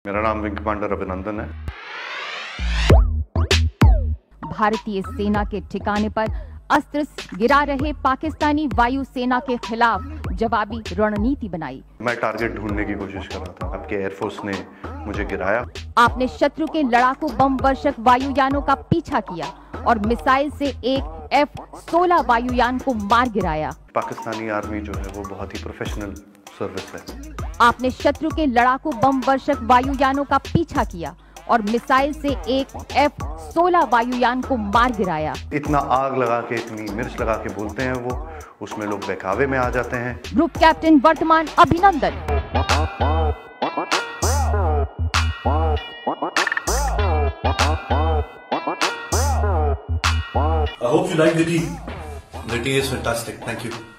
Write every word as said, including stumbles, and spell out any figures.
मेरा नाम wing commander अभिनंदन है। भारतीय सेना के ठिकाने पर अस्त्र गिरा रहे पाकिस्तानी वायुसेना के खिलाफ जवाबी रणनीति बनाई। मैं टारगेट ढूंढने की कोशिश कर रहा था, आपके एयरफोर्स ने मुझे गिराया। आपने शत्रु के लड़ाकू बम वर्षक वायुयानों का पीछा किया और मिसाइल से एक एफ सोलह वायुयान को मार गिराया। पाकिस्तानी आर्मी जो है वो बहुत ही प्रोफेशनल सर्विस है। आपने शत्रु के लड़ाकू बम वर्षक वायुयानों का पीछा किया और मिसाइल से एक एफ सोलह वायुयान को मार गिराया। इतना आग लगा के, इतनी मिर्च लगा के बोलते हैं वो, उसमें लोग बहकावे में आ जाते हैं। ग्रुप कैप्टन वर्तमान अभिनंदन। I hope you like the tea. The tea is fantastic. Thank you.